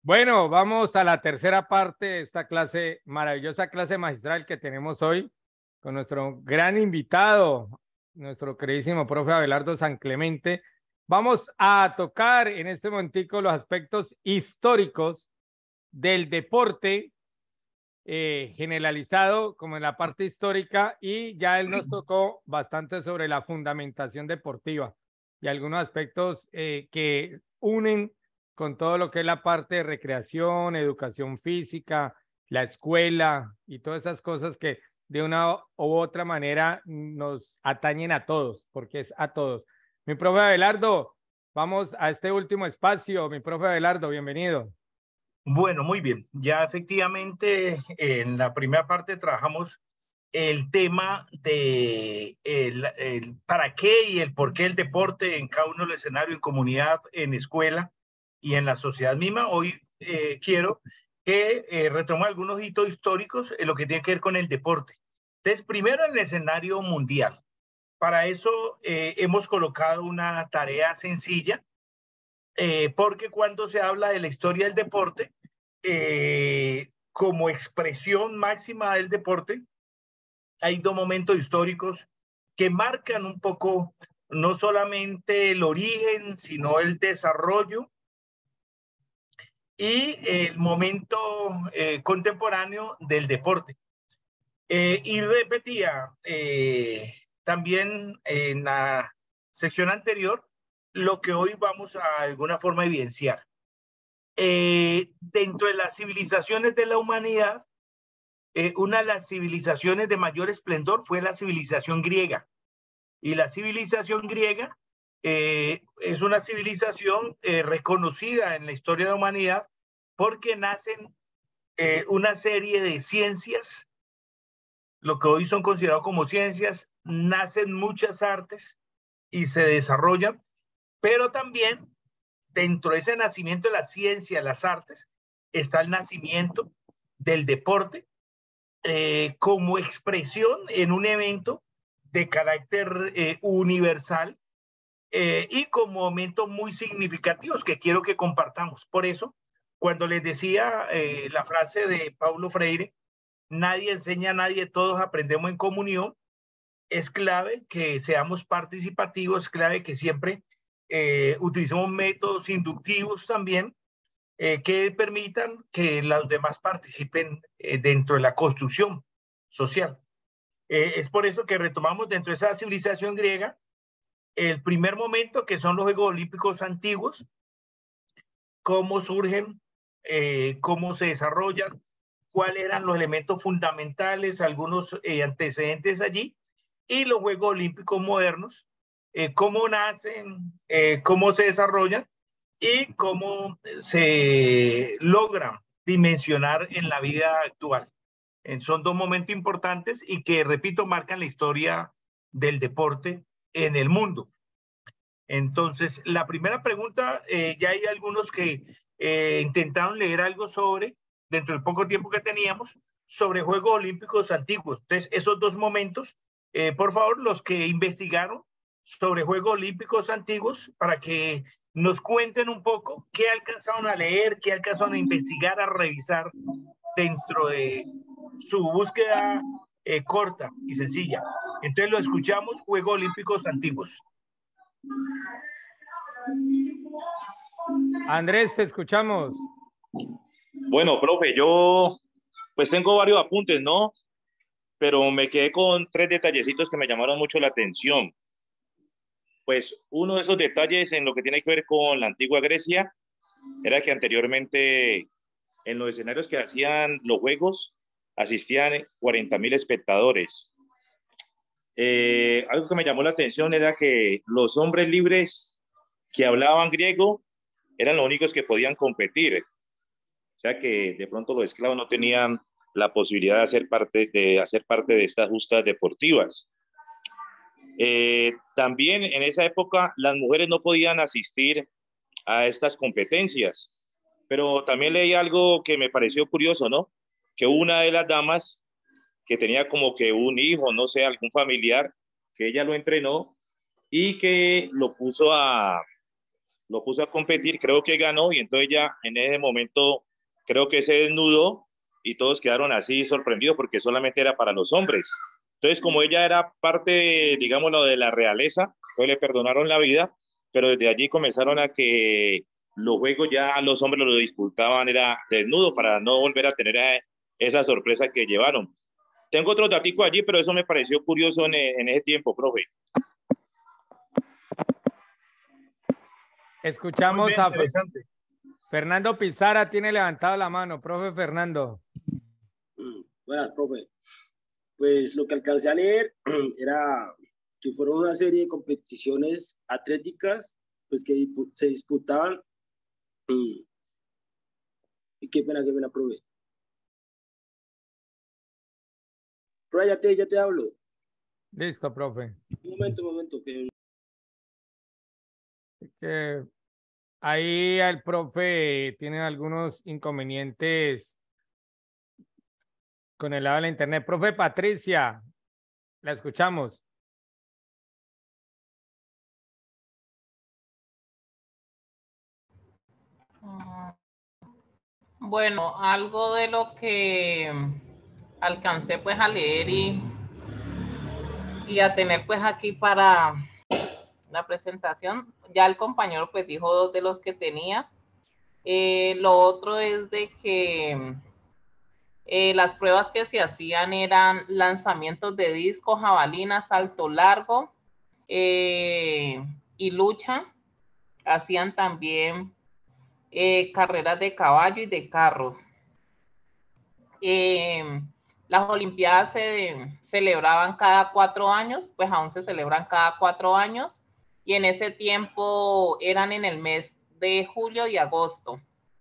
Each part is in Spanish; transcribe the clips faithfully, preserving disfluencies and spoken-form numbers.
Bueno, vamos a la tercera parte de esta clase, maravillosa clase magistral que tenemos hoy con nuestro gran invitado, nuestro queridísimo profe Abelardo San Clemente. Vamos a tocar en este momentico los aspectos históricos del deporte eh, generalizado como en la parte histórica, y ya él nos tocó bastante sobre la fundamentación deportiva y algunos aspectos eh, que unen con todo lo que es la parte de recreación, educación física, la escuela y todas esas cosas que de una u otra manera nos atañen a todos, porque es a todos. Mi profe Abelardo, vamos a este último espacio. Mi profe Abelardo, bienvenido. Bueno, muy bien. Ya efectivamente en la primera parte trabajamos el tema de el, el para qué y el por qué el deporte en cada uno del escenario, en comunidad, en escuela y en la sociedad misma. Hoy eh, quiero que eh, retome algunos hitos históricos en lo que tiene que ver con el deporte. Entonces, primero en el escenario mundial. Para eso eh, hemos colocado una tarea sencilla, eh, porque cuando se habla de la historia del deporte, eh, como expresión máxima del deporte, hay dos momentos históricos que marcan un poco no solamente el origen, sino el desarrollo y el momento eh, contemporáneo del deporte. Eh, y repetía eh, también en la sección anterior lo que hoy vamos a alguna forma evidenciar. Eh, dentro de las civilizaciones de la humanidad, eh, una de las civilizaciones de mayor esplendor fue la civilización griega. Y la civilización griega eh, es una civilización eh, reconocida en la historia de la humanidad porque nacen eh, una serie de ciencias, lo que hoy son considerados como ciencias, nacen muchas artes y se desarrollan, pero también dentro de ese nacimiento de la ciencia, las artes, está el nacimiento del deporte eh, como expresión en un evento de carácter eh, universal eh, y con momentos muy significativos que quiero que compartamos. Por eso, cuando les decía eh, la frase de Paulo Freire, nadie enseña a nadie, todos aprendemos en comunión, es clave que seamos participativos, es clave que siempre eh, utilicemos métodos inductivos también eh, que permitan que los demás participen eh, dentro de la construcción social. Eh, es por eso que retomamos dentro de esa civilización griega el primer momento, que son los Juegos Olímpicos antiguos, cómo surgen, eh, cómo se desarrollan, cuáles eran los elementos fundamentales, algunos eh, antecedentes allí, y los Juegos Olímpicos modernos, eh, cómo nacen, eh, cómo se desarrollan y cómo se logran dimensionar en la vida actual. Eh, son dos momentos importantes y que, repito, marcan la historia del deporte en el mundo. Entonces, la primera pregunta, eh, ya hay algunos que eh, intentaron leer algo sobre, dentro del poco tiempo que teníamos, sobre Juegos Olímpicos antiguos. Entonces, esos dos momentos, eh, por favor, los que investigaron sobre Juegos Olímpicos antiguos, para que nos cuenten un poco qué alcanzaron a leer, qué alcanzaron a investigar, a revisar dentro de su búsqueda eh, corta y sencilla. Entonces, lo escuchamos, Juegos Olímpicos antiguos. Andrés, te escuchamos. Bueno, profe, yo pues tengo varios apuntes, ¿no? Pero me quedé con tres detallecitos que me llamaron mucho la atención. Pues uno de esos detalles en lo que tiene que ver con la antigua Grecia era que anteriormente en los escenarios que hacían los juegos asistían cuarenta mil espectadores. Eh, algo que me llamó la atención era que los hombres libres que hablaban griego eran los únicos que podían competir. O sea que de pronto los esclavos no tenían la posibilidad de hacer parte de, hacer parte de estas justas deportivas. Eh, también en esa época las mujeres no podían asistir a estas competencias, pero también leí algo que me pareció curioso, ¿no? Que una de las damas que tenía como que un hijo, no sé, algún familiar, que ella lo entrenó y que lo puso a, lo puso a competir, creo que ganó y entonces ya en ese momento creo que se desnudó y todos quedaron así sorprendidos porque solamente era para los hombres. Entonces, como ella era parte, digámoslo, de la realeza, pues le perdonaron la vida, pero desde allí comenzaron a que los juegos ya los hombres lo disputaban, era desnudo para no volver a tener a, esa sorpresa que llevaron. Tengo otro datico allí, pero eso me pareció curioso en, en ese tiempo, profe. Escuchamos bien, a interesante. Fernando Pizarra, tiene levantado la mano. Profe Fernando. Buenas, profe. Pues lo que alcancé a leer era que fueron una serie de competiciones atléticas pues que se disputaban. Y qué pena, qué pena, profe. Profe, ya te, ya te hablo. Listo, profe. Un momento, un momento. Que... que ahí el profe tiene algunos inconvenientes con el lado de la internet. Profe Patricia, la escuchamos. Bueno, algo de lo que alcancé pues a leer y, y a tener pues aquí para la presentación, ya el compañero pues dijo dos de los que tenía. Eh, lo otro es de que eh, las pruebas que se hacían eran lanzamientos de disco, jabalina, salto largo eh, y lucha. Hacían también eh, carreras de caballo y de carros. Eh, las Olimpiadas se celebraban cada cuatro años, pues aún se celebran cada cuatro años, y en ese tiempo eran en el mes de julio y agosto.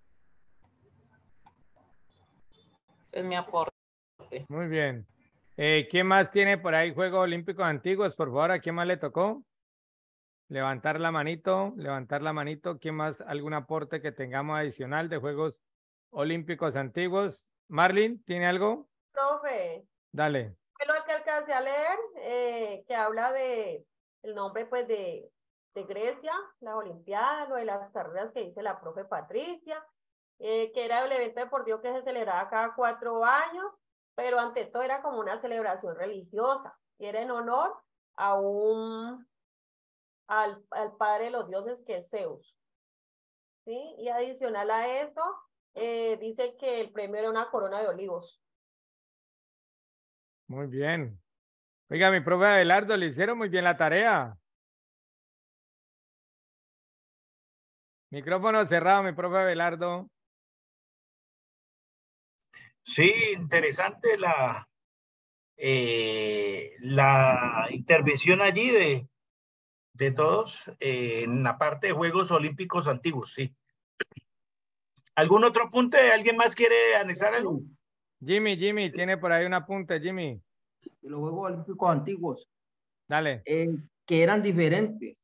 Ese es mi aporte. Muy bien. Eh, ¿Quién más tiene por ahí Juegos Olímpicos Antiguos? Por favor, ¿a quién más le tocó? Levantar la manito, levantar la manito. ¿Quién más? ¿Algún aporte que tengamos adicional de Juegos Olímpicos Antiguos? Marlene, ¿tiene algo? Profe. Dale. Lo que alcancé a leer, eh, que habla de el nombre pues de, de Grecia, las Olimpiadas, lo de las carreras que dice la profe Patricia, eh, que era el evento deportivo que se celebraba cada cuatro años, pero ante todo era como una celebración religiosa, y era en honor a un, al, al padre de los dioses que es Zeus. ¿Sí? Y adicional a esto, eh, dice que el premio era una corona de olivos. Muy bien. Oiga, mi profe Abelardo, le hicieron muy bien la tarea. Micrófono cerrado, mi profe Abelardo. Sí, interesante la, eh, la intervención allí de, de todos eh, en la parte de Juegos Olímpicos Antiguos, sí. ¿Algún otro apunte? ¿Alguien más quiere anexar algo? Jimmy, Jimmy, tiene por ahí un apunte, Jimmy. De los Juegos Olímpicos antiguos. Dale. Eh, que eran diferentes.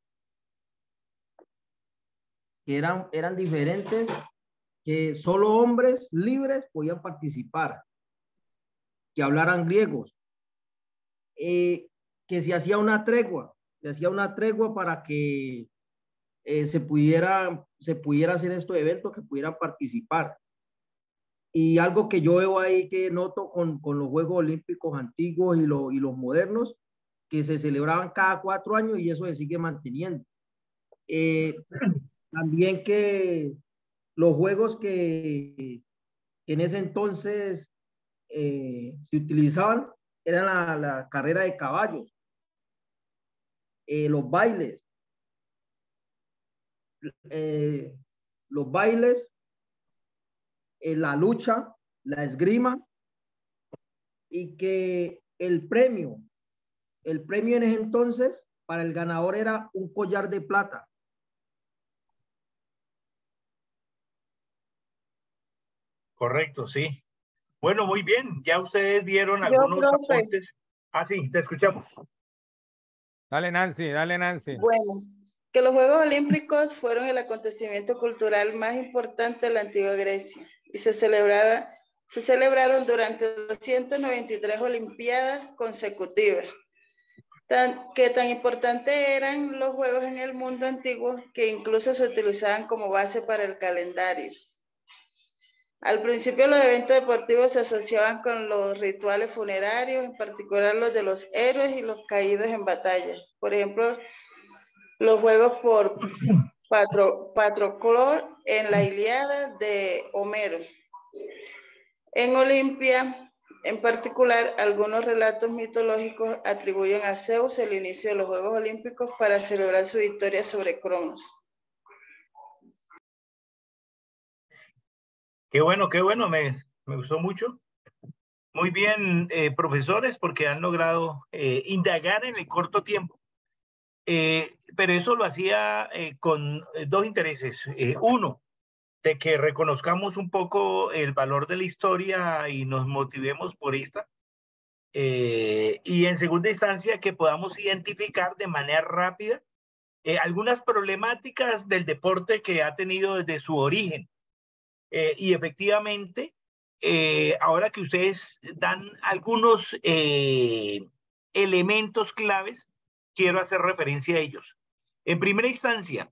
Que eran, eran diferentes, que solo hombres libres podían participar, que hablaran griegos, eh, que se hacía una tregua, se hacía una tregua para que eh, se, pudiera, se pudiera hacer estos eventos, que pudieran participar. Y algo que yo veo ahí que noto con, con los Juegos Olímpicos antiguos y, lo, y los modernos, que se celebraban cada cuatro años y eso se sigue manteniendo. Eh, también que los juegos que, que en ese entonces eh, se utilizaban eran la, la carrera de caballos, eh, los bailes, eh, los bailes, eh, la lucha, la esgrima, y que el premio, el premio en ese entonces para el ganador era un collar de plata. Correcto, sí. Bueno, muy bien. Ya ustedes dieron algunos Yo, profe. aportes. Ah, sí, te escuchamos. Dale, Nancy, dale, Nancy. Bueno, que los Juegos Olímpicos fueron el acontecimiento cultural más importante de la antigua Grecia y se celebraron, se celebraron durante doscientas noventa y tres Olimpiadas consecutivas. Tan, que tan importantes eran los juegos en el mundo antiguo que incluso se utilizaban como base para el calendario. Al principio los eventos deportivos se asociaban con los rituales funerarios, en particular los de los héroes y los caídos en batalla. Por ejemplo, los juegos por Patro, Patroclor en la Ilíada de Homero. En Olimpia, en particular, algunos relatos mitológicos atribuyen a Zeus el inicio de los Juegos Olímpicos para celebrar su victoria sobre Cronos. Qué bueno, qué bueno, me, me gustó mucho. Muy bien, eh, profesores, porque han logrado eh, indagar en el corto tiempo. Eh, pero eso lo hacía eh, con dos intereses. Eh, uno, de que reconozcamos un poco el valor de la historia y nos motivemos por esta. Eh, y en segunda instancia, que podamos identificar de manera rápida eh, algunas problemáticas del deporte que ha tenido desde su origen. Eh, y efectivamente, eh, ahora que ustedes dan algunos eh, elementos claves, quiero hacer referencia a ellos. En primera instancia,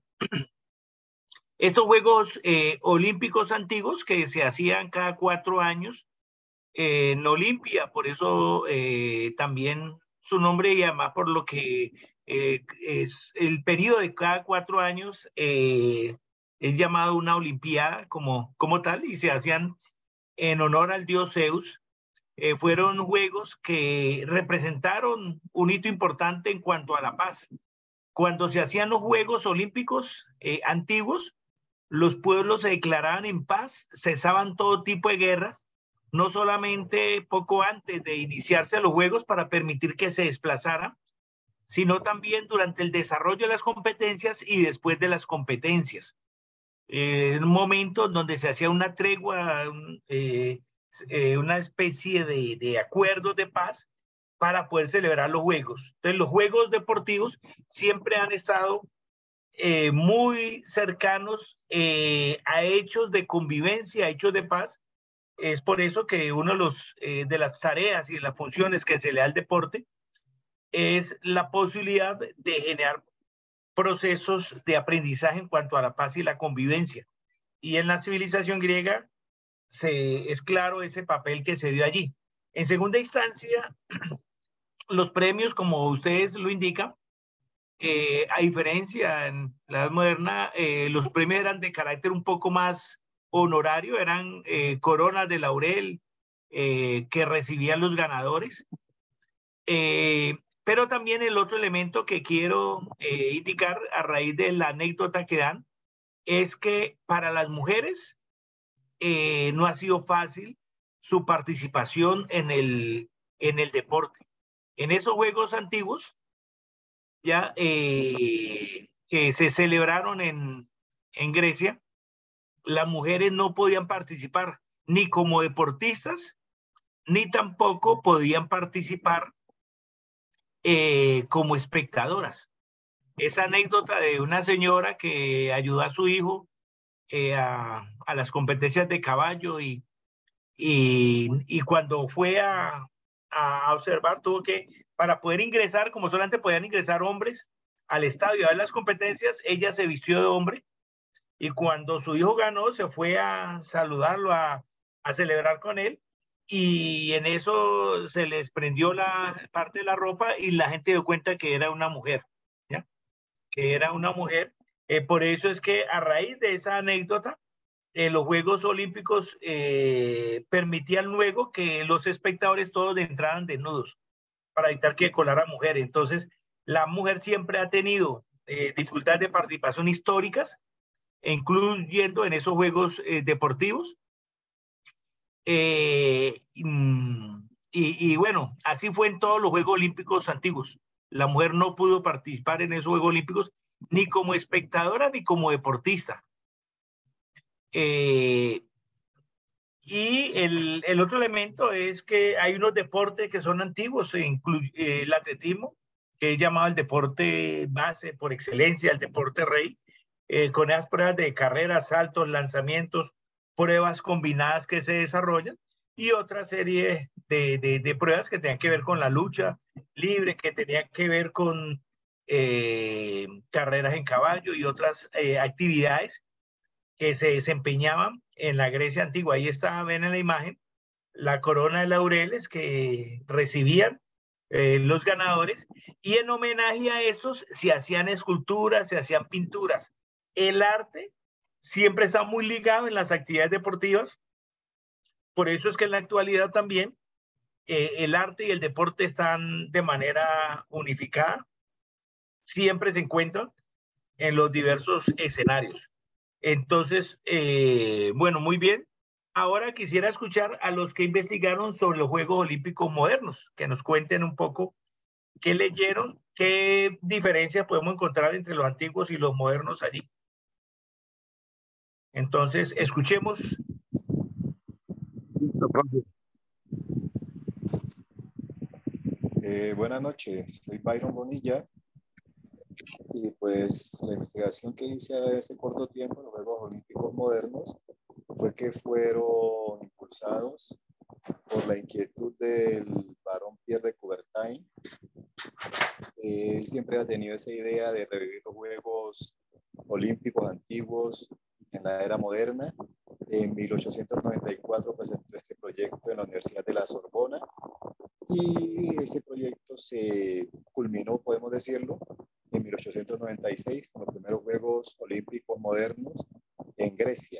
estos Juegos eh, Olímpicos antiguos que se hacían cada cuatro años eh, en Olimpia, por eso eh, también su nombre y además por lo que eh, es el periodo de cada cuatro años eh, es llamado una olimpiada como, como tal y se hacían en honor al dios Zeus. Eh, fueron juegos que representaron un hito importante en cuanto a la paz. Cuando se hacían los Juegos Olímpicos eh, antiguos, los pueblos se declaraban en paz, cesaban todo tipo de guerras, no solamente poco antes de iniciarse los Juegos para permitir que se desplazaran, sino también durante el desarrollo de las competencias y después de las competencias. Eh, en un momento donde se hacía una tregua, eh, eh, una especie de, de acuerdos de paz para poder celebrar los Juegos. Entonces, los Juegos deportivos siempre han estado Eh, muy cercanos eh, a hechos de convivencia, a hechos de paz. Es por eso que una de, los, eh, de las tareas y las funciones que se le da al deporte es la posibilidad de generar procesos de aprendizaje en cuanto a la paz y la convivencia. Y en la civilización griega se, es claro ese papel que se dio allí. En segunda instancia, los premios, como ustedes lo indican, Eh, a diferencia en la edad moderna, eh, los premios eran de carácter un poco más honorario, eran eh, coronas de laurel eh, que recibían los ganadores. Eh, pero también el otro elemento que quiero eh, indicar a raíz de la anécdota que dan es que para las mujeres eh, no ha sido fácil su participación en el, en el deporte. En esos juegos antiguos, ya eh, que se celebraron en, en Grecia, las mujeres no podían participar ni como deportistas, ni tampoco podían participar eh, como espectadoras. Esa anécdota de una señora que ayudó a su hijo eh, a, a las competencias de caballo y, y, y cuando fue a, a observar tuvo que, para poder ingresar, como solamente podían ingresar hombres al estadio a ver las competencias, ella se vistió de hombre y cuando su hijo ganó se fue a saludarlo, a, a celebrar con él y en eso se les prendió la parte de la ropa y la gente dio cuenta que era una mujer, ¿ya? Que era una mujer. Eh, por eso es que a raíz de esa anécdota, eh, los Juegos Olímpicos eh, permitían luego que los espectadores todos entraran desnudos para evitar que colara mujeres. Entonces, la mujer siempre ha tenido eh, dificultades de participación históricas, incluyendo en esos Juegos eh, deportivos. Eh, y, y bueno, así fue en todos los Juegos Olímpicos antiguos. La mujer no pudo participar en esos Juegos Olímpicos ni como espectadora ni como deportista. Eh, y el, el otro elemento es que hay unos deportes que son antiguos, incluye eh, el atletismo, que es llamado el deporte base por excelencia, el deporte rey, eh, con esas pruebas de carreras, saltos, lanzamientos, pruebas combinadas que se desarrollan y otra serie de, de, de pruebas que tengan que ver con la lucha, libre, que tenía que ver con eh, carreras en caballo y otras eh, actividades que se desempeñaban en la Grecia antigua. Ahí está, ven en la imagen, la corona de laureles que recibían eh, los ganadores, y en homenaje a estos se hacían esculturas, se hacían pinturas. El arte siempre está muy ligado en las actividades deportivas, por eso es que en la actualidad también eh, el arte y el deporte están de manera unificada, siempre se encuentran en los diversos escenarios. Entonces, eh, bueno, muy bien. Ahora quisiera escuchar a los que investigaron sobre los Juegos Olímpicos modernos, que nos cuenten un poco qué leyeron, qué diferencias podemos encontrar entre los antiguos y los modernos allí. Entonces, escuchemos. Eh, buenas noches, soy Byron Bonilla y pues la investigación que hice hace corto tiempo en los Juegos Olímpicos modernos fue que fueron impulsados por la inquietud del barón Pierre de Coubertin. Eh, él siempre ha tenido esa idea de revivir los Juegos Olímpicos antiguos en la era moderna. En mil ochocientos noventa y cuatro presentó este proyecto en la Universidad de la Sorbona y ese proyecto se culminó, podemos decirlo, en mil ochocientos noventa y seis con los primeros Juegos Olímpicos modernos en Grecia.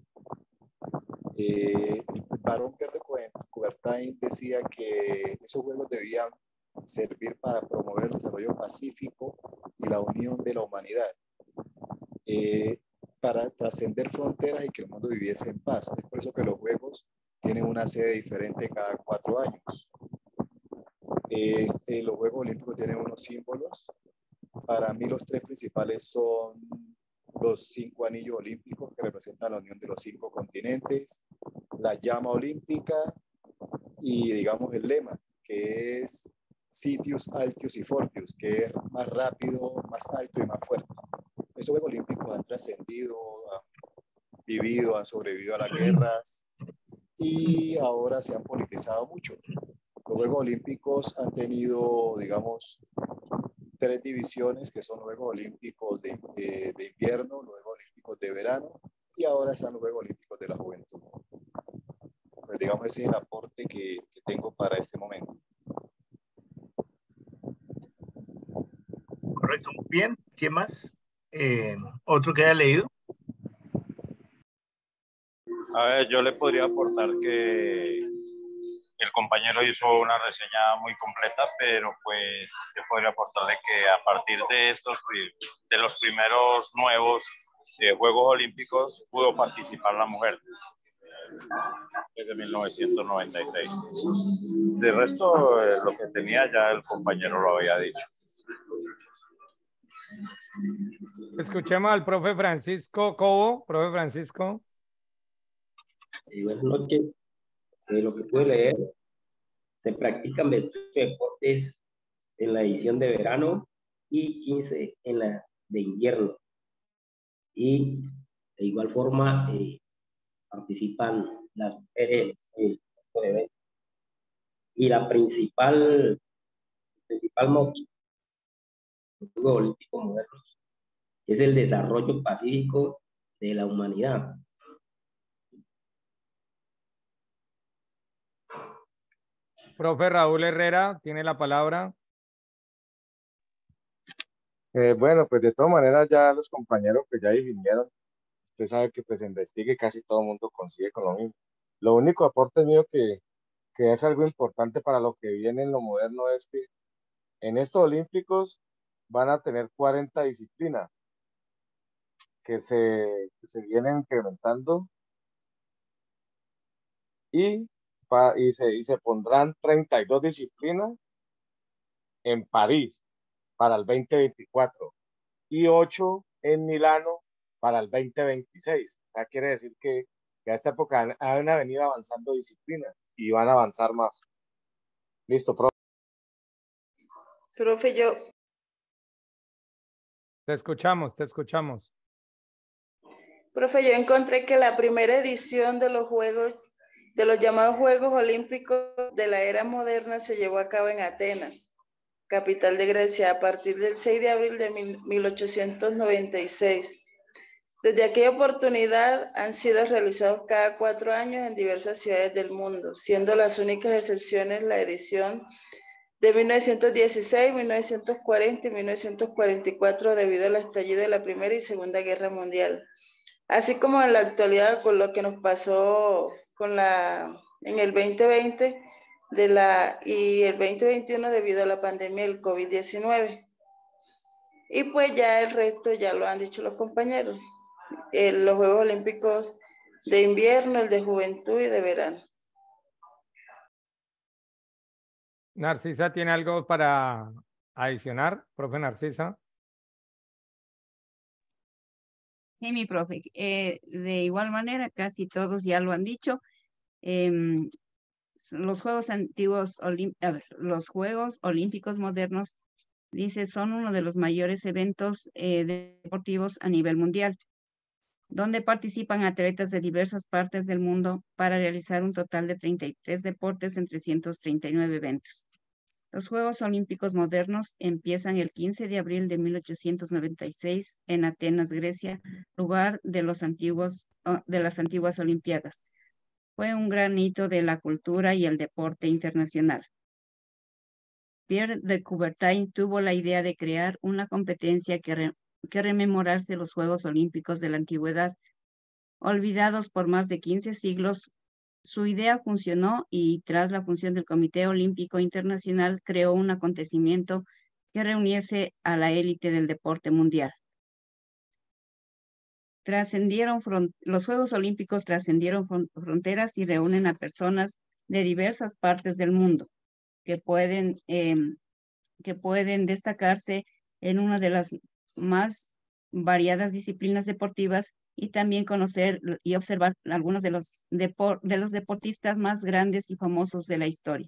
Eh, el barón Pierre de Coubertin decía que esos Juegos debían servir para promover el desarrollo pacífico y la unión de la humanidad, eh, para trascender fronteras y que el mundo viviese en paz. Es por eso que los Juegos tienen una sede diferente cada cuatro años. Eh, eh, los Juegos Olímpicos tienen unos símbolos. Para mí los tres principales son los cinco anillos olímpicos que representan la unión de los cinco continentes, la llama olímpica y digamos el lema, que es Sitius, Altius y Fortius, que es más rápido, más alto y más fuerte. Estos Juegos Olímpicos han trascendido, han vivido, han sobrevivido a las guerras y ahora se han politizado mucho. Los Juegos Olímpicos han tenido, digamos, tres divisiones, que son los Juegos Olímpicos de, de, de invierno, los Juegos Olímpicos de verano y ahora están los Juegos Olímpicos de la juventud. Pues digamos, ese es el aporte que, que tengo para este momento. Correcto, muy bien. ¿Quién más? Eh, ¿Otro que haya leído? A ver, yo le podría aportar que el compañero hizo una reseña muy completa, pero pues yo podría aportarle que a partir de estos, de los primeros nuevos eh, Juegos Olímpicos, pudo participar la mujer desde mil novecientos noventa y seis. De resto, eh, lo que tenía ya el compañero lo había dicho. Escuchemos al profe Francisco Cobo. Profe Francisco. Eh, buenas noches. Eh, lo que pude leer, se practican veintiocho deportes en la edición de verano y quince en la de invierno. Y de igual forma eh, participan las mujeres en este tipo de eventos. Y la principal, principal motivo de los Juegos Olímpicos modernos es el desarrollo pacífico de la humanidad. Profe Raúl Herrera, tiene la palabra. Eh, bueno, pues de todas maneras ya los compañeros que ya vinieron, usted sabe que pues investigue, casi todo el mundo consigue con lo mismo. Lo único aporte mío que, que es algo importante para lo que viene en lo moderno es que en estos olímpicos van a tener cuarenta disciplinas que se, que se vienen incrementando y, pa, y, se, y se pondrán treinta y dos disciplinas en París para el veinte veinticuatro y ocho en Milano para el veinte veintiséis. O sea, quiere decir que, que a esta época han, han venido avanzando disciplinas y van a avanzar más. Listo, profe. Profe, yo. Te escuchamos, te escuchamos. Profe, yo encontré que la primera edición de los Juegos, de los llamados Juegos Olímpicos de la era moderna se llevó a cabo en Atenas. capital de Grecia, a partir del seis de abril de mil ochocientos noventa y seis. Desde aquella oportunidad han sido realizados cada cuatro años en diversas ciudades del mundo, siendo las únicas excepciones la edición de mil novecientos dieciséis, mil novecientos cuarenta y mil novecientos cuarenta y cuatro debido al estallido de la Primera y Segunda Guerra Mundial. Así como en la actualidad con lo que nos pasó con la, en el veinte veinte de la, y el veinte veintiuno debido a la pandemia del COVID diecinueve. Y pues ya el resto ya lo han dicho los compañeros. Eh, los Juegos Olímpicos de invierno, el de juventud y de verano. Narcisa, ¿tiene algo para adicionar, profe Narcisa? Sí, mi profe. Eh, de igual manera, casi todos ya lo han dicho. Eh, los Juegos antiguos, a ver, los Juegos Olímpicos modernos, dice, son uno de los mayores eventos eh, deportivos a nivel mundial, donde participan atletas de diversas partes del mundo para realizar un total de treinta y tres deportes en trescientos treinta y nueve eventos. Los Juegos Olímpicos modernos empiezan el quince de abril de mil ochocientos noventa y seis en Atenas, Grecia, lugar de, los antiguos, de las antiguas Olimpiadas. Fue un gran hito de la cultura y el deporte internacional. Pierre de Coubertin tuvo la idea de crear una competencia que, re, que rememorase los Juegos Olímpicos de la antigüedad. Olvidados por más de quince siglos, su idea funcionó y tras la función del Comité Olímpico Internacional creó un acontecimiento que reuniese a la élite del deporte mundial. Trascendieron los Juegos Olímpicos trascendieron fronteras y reúnen a personas de diversas partes del mundo que pueden, eh, que pueden destacarse en una de las más variadas disciplinas deportivas y también conocer y observar algunos de los, depor de los deportistas más grandes y famosos de la historia.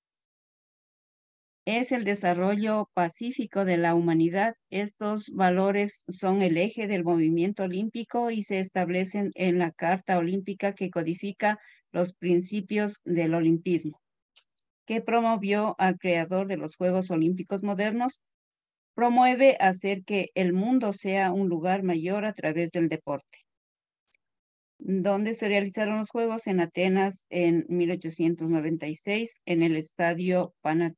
Es el desarrollo pacífico de la humanidad. Estos valores son el eje del movimiento olímpico y se establecen en la Carta Olímpica que codifica los principios del olimpismo, que promovió al creador de los Juegos Olímpicos modernos. Promueve hacer que el mundo sea un lugar mayor a través del deporte. ¿Dónde se realizaron los Juegos? En Atenas en mil ochocientos noventa y seis, en el Estadio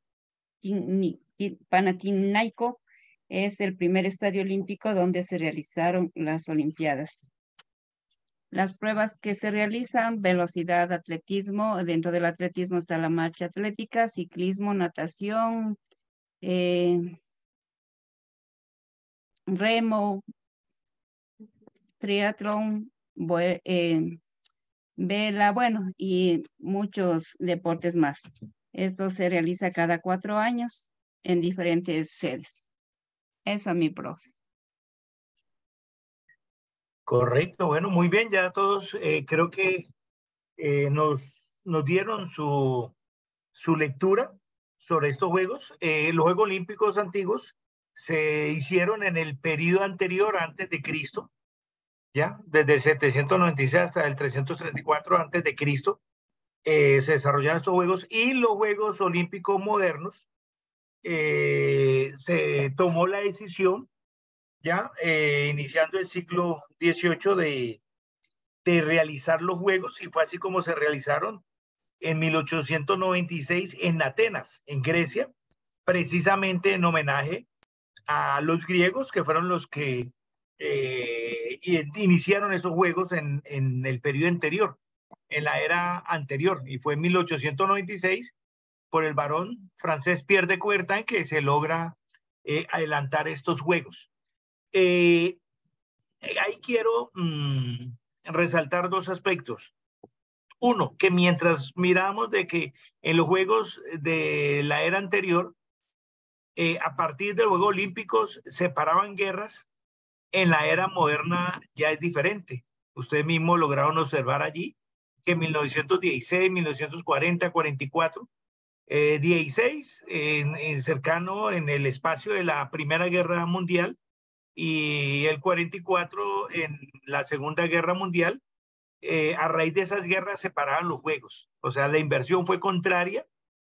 Panathinaiko. Es el primer estadio olímpico donde se realizaron las Olimpiadas. Las pruebas que se realizan: velocidad, atletismo. Dentro del atletismo está la marcha atlética, ciclismo, natación, eh, remo, triatlón, eh, vela, bueno, y muchos deportes más. Esto se realiza cada cuatro años en diferentes sedes. Eso, mi profe. Correcto, bueno, muy bien, ya todos eh, creo que eh, nos, nos dieron su, su lectura sobre estos Juegos. Eh, los Juegos Olímpicos antiguos se hicieron en el periodo anterior, antes de Cristo, ya, desde el setecientos noventa y seis hasta el trescientos treinta y cuatro antes de Cristo, eh, se desarrollaron estos Juegos, y los Juegos Olímpicos modernos eh, se tomó la decisión, ya, eh, iniciando el siglo dieciocho, de, de realizar los Juegos, y fue así como se realizaron en mil ochocientos noventa y seis en Atenas, en Grecia, precisamente en homenaje a los griegos, que fueron los que eh, iniciaron esos Juegos en, en el periodo anterior, en la era anterior, y fue en mil ochocientos noventa y seis por el varón francés Pierre de Coubertin que se logra eh, adelantar estos Juegos. Eh, ahí quiero mmm, resaltar dos aspectos. Uno, que mientras miramos de que en los Juegos de la era anterior, eh, a partir de los Juegos Olímpicos se paraban guerras, en la era moderna ya es diferente. Ustedes mismos lograron observar allí que en mil novecientos dieciséis, mil novecientos cuarenta, cuarenta y cuatro, eh, dieciséis, en, en cercano en el espacio de la Primera Guerra Mundial, y el cuarenta y cuatro en la Segunda Guerra Mundial, eh, a raíz de esas guerras se paraban los Juegos. O sea, la inversión fue contraria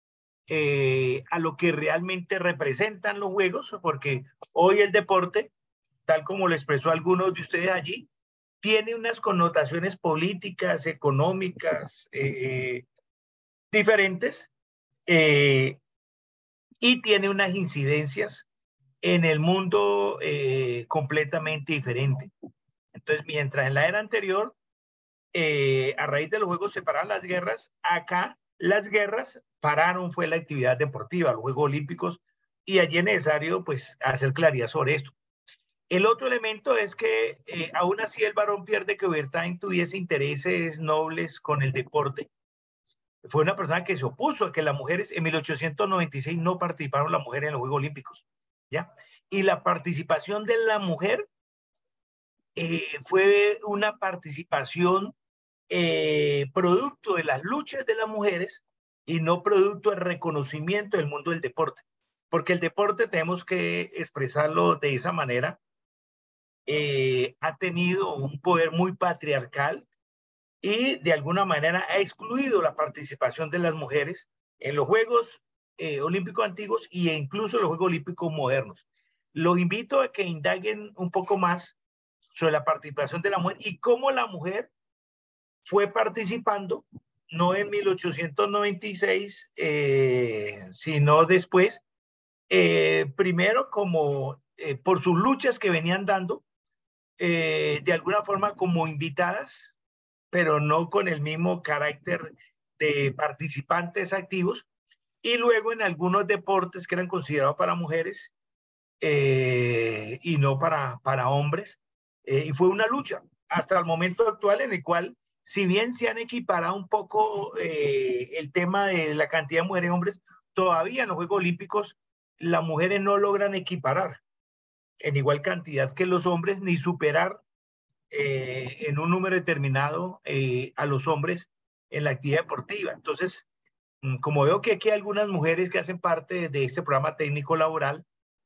eh, a lo que realmente representan los juegos, porque hoy el deporte, tal como lo expresó algunos de ustedes allí, tiene unas connotaciones políticas, económicas, eh, diferentes, eh, y tiene unas incidencias en el mundo eh, completamente diferente. Entonces, mientras en la era anterior, eh, a raíz de los juegos se pararon las guerras, acá las guerras pararon, fue la actividad deportiva, los Juegos Olímpicos, y allí es necesario pues hacer claridad sobre esto. El otro elemento es que eh, aún así el varón Pierre de Coubertin tuviese intereses nobles con el deporte. Fue una persona que se opuso a que las mujeres en mil ochocientos noventa y seis no participaron las mujeres en los Juegos Olímpicos, ¿ya? Y la participación de la mujer eh, fue una participación eh, producto de las luchas de las mujeres y no producto del reconocimiento del mundo del deporte. Porque el deporte, tenemos que expresarlo de esa manera, eh, ha tenido un poder muy patriarcal y de alguna manera ha excluido la participación de las mujeres en los Juegos eh, Olímpicos antiguos e incluso en los Juegos Olímpicos modernos. Los invito a que indaguen un poco más sobre la participación de la mujer y cómo la mujer fue participando, no en mil ochocientos noventa y seis, eh, sino después, eh, primero como eh, por sus luchas que venían dando, eh, de alguna forma como invitadas, pero no con el mismo carácter de participantes activos, y luego en algunos deportes que eran considerados para mujeres eh, y no para, para hombres, eh, y fue una lucha hasta el momento actual en el cual, si bien se han equiparado un poco eh, el tema de la cantidad de mujeres y hombres, todavía en los Juegos Olímpicos las mujeres no logran equiparar en igual cantidad que los hombres, ni superar eh, en un número determinado eh, a los hombres en la actividad deportiva. Entonces, como veo que aquí hay algunas mujeres que hacen parte de este programa técnico laboral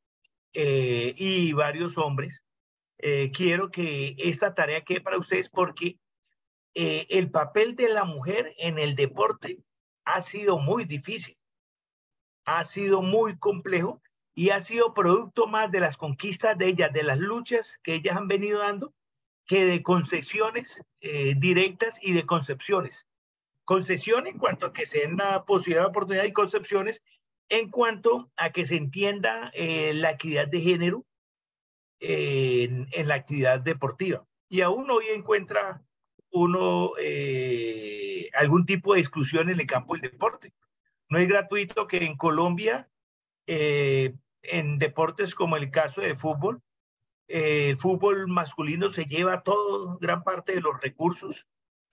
eh, y varios hombres, eh, quiero que esta tarea quede para ustedes porque eh, el papel de la mujer en el deporte ha sido muy difícil, ha sido muy complejo y ha sido producto más de las conquistas de ellas, de las luchas que ellas han venido dando, que de concesiones eh, directas y de concepciones. Concesión en cuanto a que se den la posibilidad de oportunidad y concepciones en cuanto a que se entienda eh, la actividad de género eh, en, en la actividad deportiva. Y aún hoy encuentra uno eh, algún tipo de exclusión en el campo del deporte. No es gratuito que en Colombia, eh, en deportes como el caso de fútbol, eh, el fútbol masculino se lleva todo, gran parte de los recursos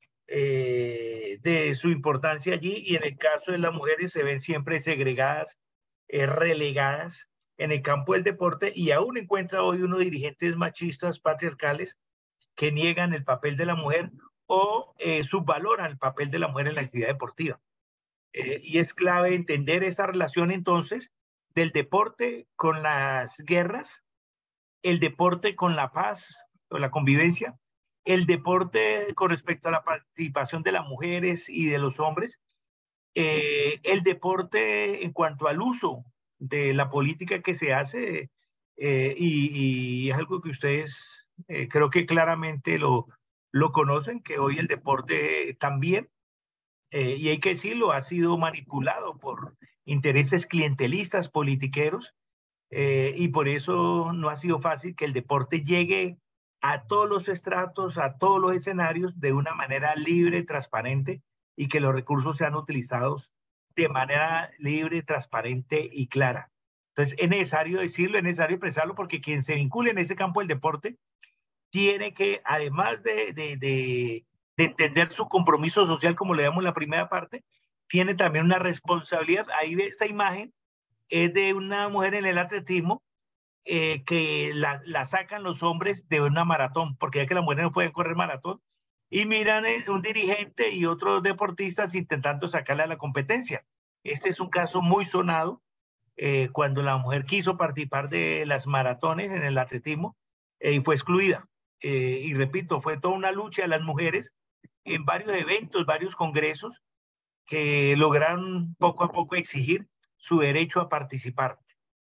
eh, de su importancia allí, y en el caso de las mujeres se ven siempre segregadas, eh, relegadas en el campo del deporte, y aún encuentra hoy unos dirigentes machistas patriarcales que niegan el papel de la mujer o eh, subvaloran el papel de la mujer en la actividad deportiva. Eh, y es clave entender esa relación entonces del deporte con las guerras, el deporte con la paz o la convivencia, el deporte con respecto a la participación de las mujeres y de los hombres, eh, el deporte en cuanto al uso de la política que se hace, eh, y, y es algo que ustedes eh, creo que claramente lo, lo conocen, que hoy el deporte también, eh, y hay que decirlo, ha sido manipulado por intereses clientelistas, politiqueros, eh, y por eso no ha sido fácil que el deporte llegue a todos los estratos, a todos los escenarios de una manera libre, transparente, y que los recursos sean utilizados de manera libre, transparente y clara. Entonces es necesario decirlo, es necesario expresarlo, porque quien se vincule en ese campo del deporte tiene que, además de, de, de, de entender su compromiso social, como le damos en la primera parte, tiene también una responsabilidad. Ahí ve esta imagen, es de una mujer en el atletismo, eh, que la, la sacan los hombres de una maratón, porque ya que las mujeres no pueden correr maratón, y miran eh, un dirigente y otros deportistas intentando sacarla a la competencia. Este es un caso muy sonado, eh, cuando la mujer quiso participar de las maratones en el atletismo eh, y fue excluida. Eh, y repito, fue toda una lucha de las mujeres en varios eventos, varios congresos, que lograron poco a poco exigir su derecho a participar.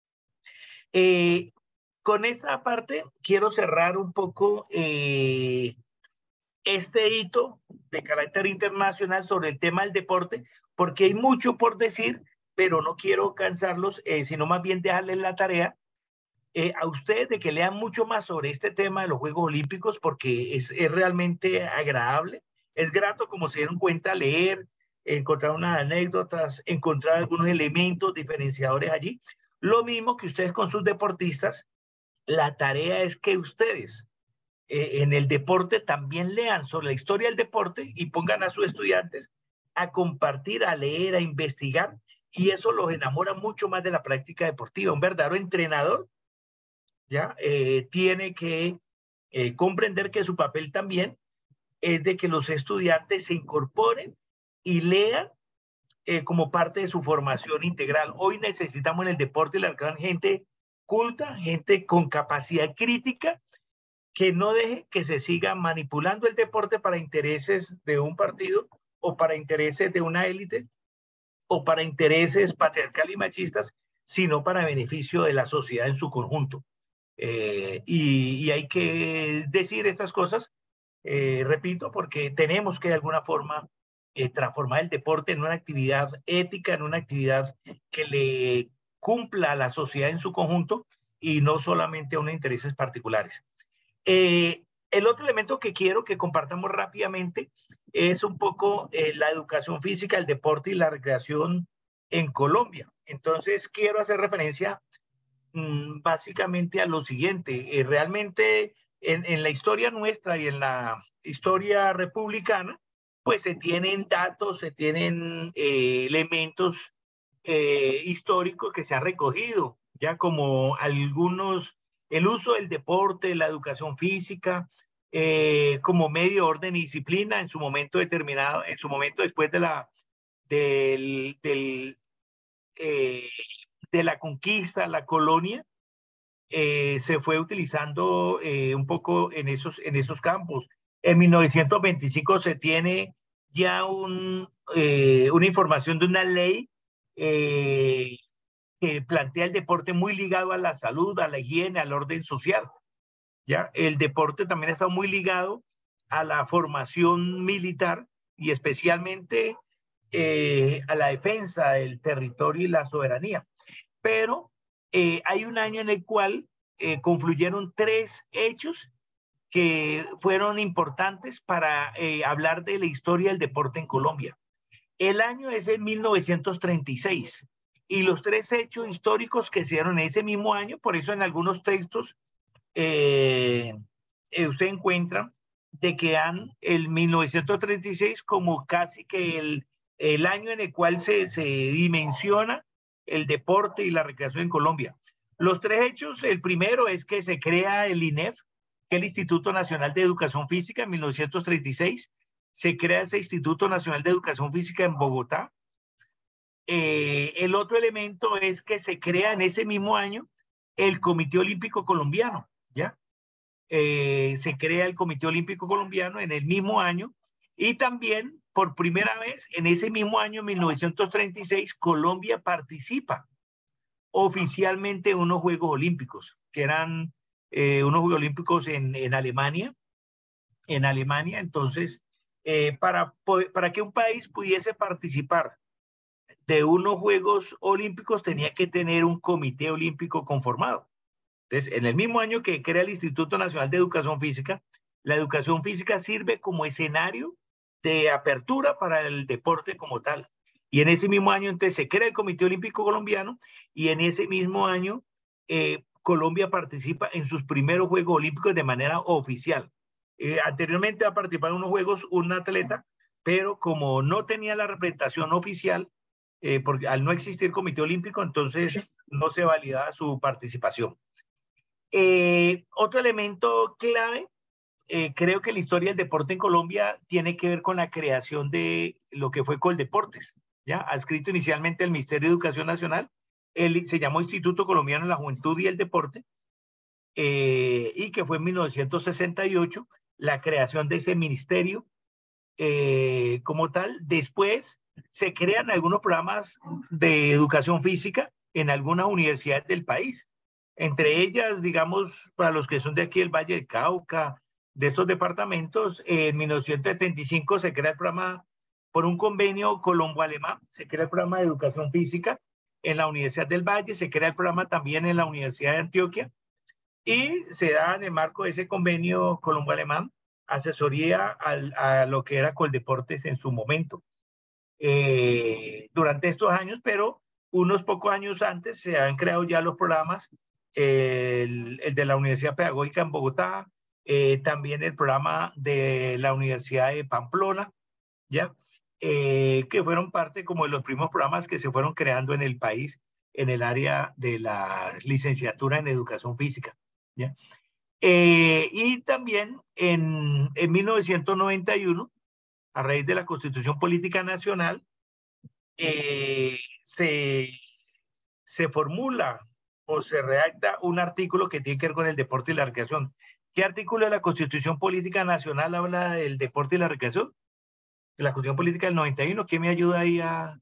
Eh, con esta parte quiero cerrar un poco eh, este hito de carácter internacional sobre el tema del deporte, porque hay mucho por decir, pero no quiero cansarlos, eh, sino más bien dejarles la tarea eh, a ustedes de que lean mucho más sobre este tema de los Juegos Olímpicos, porque es, es realmente agradable, es grato, como se dieron cuenta, leer, encontrar unas anécdotas, encontrar algunos elementos diferenciadores allí. Lo mismo que ustedes con sus deportistas, la tarea es que ustedes eh, en el deporte también lean sobre la historia del deporte y pongan a sus estudiantes a compartir, a leer, a investigar, y eso los enamora mucho más de la práctica deportiva. Un verdadero entrenador ya eh, tiene que eh, comprender que su papel también es de que los estudiantes se incorporen y lean eh, como parte de su formación integral. Hoy necesitamos en el deporte la gran gente culta, gente con capacidad crítica, que no deje que se siga manipulando el deporte para intereses de un partido o para intereses de una élite o para intereses patriarcales y machistas, sino para beneficio de la sociedad en su conjunto. Eh, y, y hay que decir estas cosas, eh, repito, porque tenemos que de alguna forma eh, transformar el deporte en una actividad ética, en una actividad que le cumpla a la sociedad en su conjunto y no solamente a unos intereses particulares. Eh, el otro elemento que quiero que compartamos rápidamente es un poco eh, la educación física, el deporte y la recreación en Colombia. Entonces quiero hacer referencia mmm, básicamente a lo siguiente. Eh, realmente en, en la historia nuestra y en la historia republicana, pues se tienen datos, se tienen eh, elementos eh, históricos que se han recogido, ya como algunos, el uso del deporte, la educación física, eh, como medio, orden y disciplina en su momento determinado, en su momento después de la, del, del, eh, de la conquista, la colonia, eh, se fue utilizando eh, un poco en esos, en esos campos. En mil novecientos veinticinco se tiene ya un, eh, una información de una ley eh, que plantea el deporte muy ligado a la salud, a la higiene, al orden social. ¿Ya? El deporte también está muy ligado a la formación militar y especialmente eh, a la defensa del territorio y la soberanía. Pero eh, hay un año en el cual eh, confluyeron tres hechos que fueron importantes para eh, hablar de la historia del deporte en Colombia. El año es en mil novecientos treinta y seis y los tres hechos históricos que se dieron en ese mismo año, por eso en algunos textos eh, eh, usted encuentra de que han el mil novecientos treinta y seis como casi que el, el año en el cual se, se dimensiona el deporte y la recreación en Colombia. Los tres hechos, el primero es que se crea el I N E F, que es el Instituto Nacional de Educación Física, en mil novecientos treinta y seis. Se crea ese Instituto Nacional de Educación Física en Bogotá. Eh, el otro elemento es que se crea en ese mismo año el Comité Olímpico Colombiano, ¿ya? Eh, se crea el Comité Olímpico Colombiano en el mismo año y también por primera vez en ese mismo año, mil novecientos treinta y seis, Colombia participa oficialmente en unos Juegos Olímpicos, que eran eh, unos Juegos Olímpicos en, en Alemania, en Alemania. Entonces, eh, para, para que un país pudiese participar de unos Juegos Olímpicos tenía que tener un comité olímpico conformado. Entonces, en el mismo año que crea el Instituto Nacional de Educación Física, la educación física sirve como escenario de apertura para el deporte como tal. Y en ese mismo año, entonces, se crea el Comité Olímpico Colombiano y en ese mismo año eh, Colombia participa en sus primeros Juegos Olímpicos de manera oficial. Eh, anteriormente ha participado en unos Juegos un atleta, pero como no tenía la representación oficial, eh, porque al no existir Comité Olímpico, entonces no se validaba su participación. Eh, otro elemento clave, eh, creo que la historia del deporte en Colombia tiene que ver con la creación de lo que fue Coldeportes, ¿ya? Adscrito inicialmente al Ministerio de Educación Nacional, él se llamó Instituto Colombiano de la Juventud y el Deporte, eh, y que fue en mil novecientos sesenta y ocho la creación de ese ministerio eh, como tal. Después se crean algunos programas de educación física en algunas universidades del país. Entre ellas, digamos, para los que son de aquí del Valle del Cauca, de estos departamentos, en mil novecientos setenta y cinco se crea el programa, por un convenio colombo-alemán, se crea el programa de educación física en la Universidad del Valle, se crea el programa también en la Universidad de Antioquia, y se da en el marco de ese convenio colombo-alemán asesoría al, a lo que era Coldeportes en su momento. Eh, durante estos años, pero unos pocos años antes se han creado ya los programas, eh, el, el de la Universidad Pedagógica en Bogotá, eh, también el programa de la Universidad de Pamplona, ¿ya? Eh, que fueron parte como de los primeros programas que se fueron creando en el país en el área de la licenciatura en educación física, ¿ya? Eh, y también en, en mil novecientos noventa y uno, a raíz de la Constitución Política Nacional, eh, se, se formula o se redacta un artículo que tiene que ver con el deporte y la recreación. ¿Qué artículo de la Constitución Política Nacional habla del deporte y la recreación? De la Constitución Política del noventa y uno. ¿Quién me ayuda ahí a,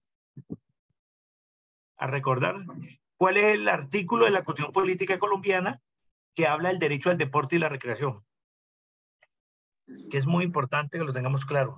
a recordar? ¿Cuál es el artículo de la Constitución Política colombiana que habla del derecho al deporte y la recreación? Que es muy importante que lo tengamos claro.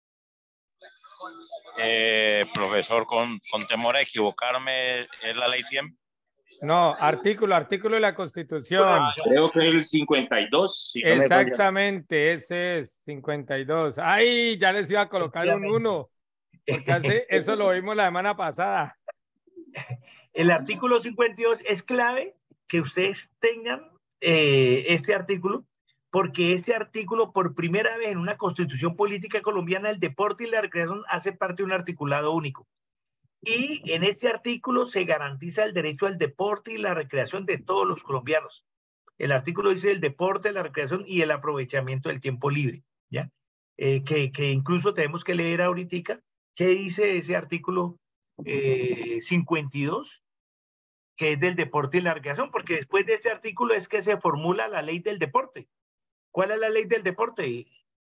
Eh, profesor, con, con temor a equivocarme, ¿es la ley cien? No, artículo, artículo de la Constitución. Creo que es el cincuenta y dos. Si no Exactamente, ese es cincuenta y dos. ¡Ay! Ya les iba a colocar un uno, porque hace, eso lo vimos la semana pasada. El artículo cincuenta y dos es clave que ustedes tengan eh, este artículo, porque este artículo, por primera vez en una Constitución Política colombiana, el deporte y la recreación hace parte de un articulado único. Y en este artículo se garantiza el derecho al deporte y la recreación de todos los colombianos. El artículo dice el deporte, la recreación y el aprovechamiento del tiempo libre, ¿ya? Eh, que, que incluso tenemos que leer ahorita qué dice ese artículo eh, cincuenta y dos, que es del deporte y la recreación, porque después de este artículo es que se formula la ley del deporte. ¿Cuál es la ley del deporte?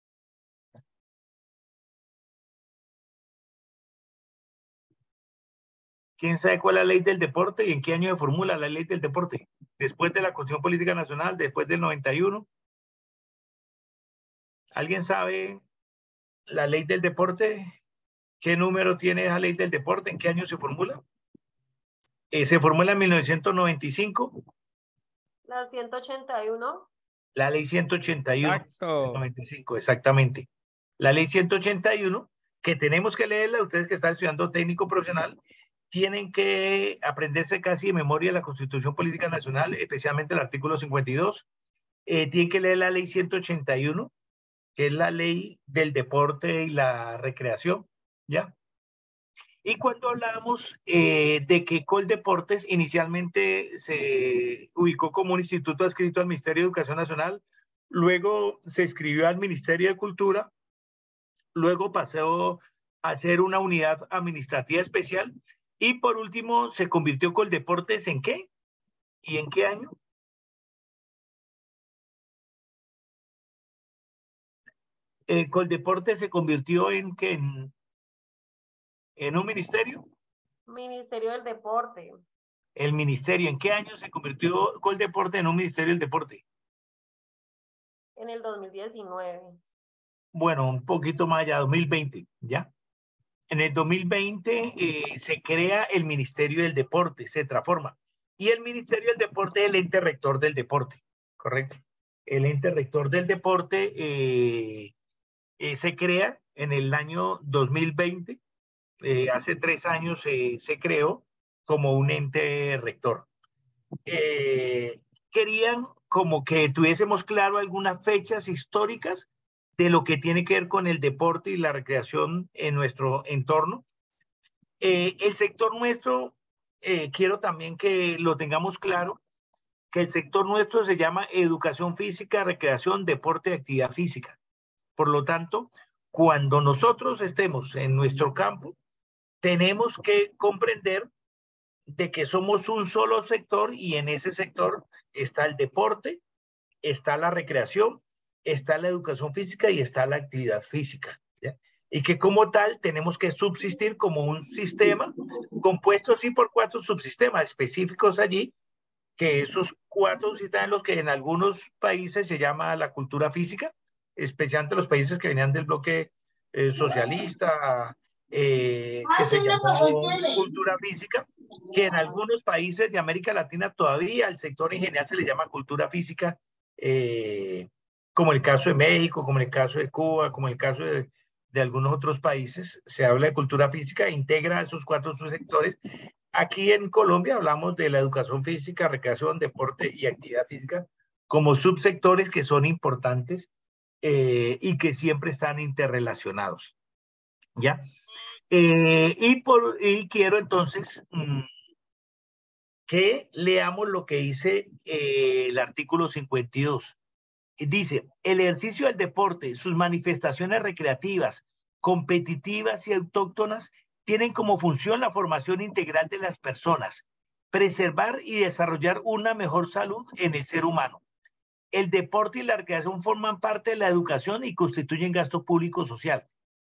¿Quién sabe cuál es la ley del deporte y en qué año se formula la ley del deporte? Después de la Constitución Política Nacional, después del noventa y uno. ¿Alguien sabe la ley del deporte? ¿Qué número tiene esa ley del deporte? ¿En qué año se formula? Eh, se formula en mil novecientos noventa y cinco. La ciento ochenta y uno. La ley ciento ochenta y uno. Exacto. noventa y cinco, exactamente. La ley ciento ochenta y uno, que tenemos que leerla, ustedes que están estudiando técnico profesional, tienen que aprenderse casi de memoria la Constitución Política Nacional, especialmente el artículo cincuenta y dos. Eh, tienen que leer la ley ciento ochenta y uno, que es la ley del deporte y la recreación, ¿ya? Y cuando hablamos eh, de que Coldeportes inicialmente se ubicó como un instituto adscrito al Ministerio de Educación Nacional, luego se inscribió al Ministerio de Cultura, luego pasó a ser una unidad administrativa especial y por último se convirtió Coldeportes ¿en qué? ¿Y en qué año? Eh, Coldeportes se convirtió en qué? En, en un ministerio. Ministerio del Deporte. El ministerio, ¿en qué año se convirtió Coldeporte en un ministerio del deporte? En el dos mil diecinueve. Bueno, un poquito más allá, dos mil veinte, ¿ya? En el dos mil veinte eh, se crea el Ministerio del Deporte, se transforma. Y el Ministerio del Deporte es el ente rector del deporte, ¿correcto? El ente rector del deporte eh, eh, se crea en el año dos mil veinte. Eh, hace tres años eh, se creó como un ente rector. Eh, querían como que tuviésemos claro algunas fechas históricas de lo que tiene que ver con el deporte y la recreación en nuestro entorno. Eh, el sector nuestro, eh, quiero también que lo tengamos claro, que el sector nuestro se llama educación física, recreación, deporte y actividad física. Por lo tanto, cuando nosotros estemos en nuestro campo, tenemos que comprender de que somos un solo sector y en ese sector está el deporte, está la recreación, está la educación física y está la actividad física, ¿ya? y que como tal tenemos que subsistir como un sistema compuesto sí por cuatro subsistemas específicos allí, que esos cuatro sistemas los que en algunos países se llama la cultura física, especialmente los países que venían del bloque eh, socialista, eh, que se llamó cultura física, que en algunos países de América Latina todavía al sector en general se le llama cultura física, eh, como el caso de México, como el caso de Cuba, como el caso de, de algunos otros países, se habla de cultura física e integra esos cuatro subsectores. Aquí en Colombia hablamos de la educación física, recreación, deporte y actividad física como subsectores que son importantes eh, y que siempre están interrelacionados. ¿Ya? Eh, y, por, y quiero entonces mmm, que leamos lo que dice eh, el artículo cincuenta y dos. Dice, el ejercicio del deporte, sus manifestaciones recreativas, competitivas y autóctonas tienen como función la formación integral de las personas, preservar y desarrollar una mejor salud en el ser humano. El deporte y la recreación forman parte de la educación y constituyen gasto público social.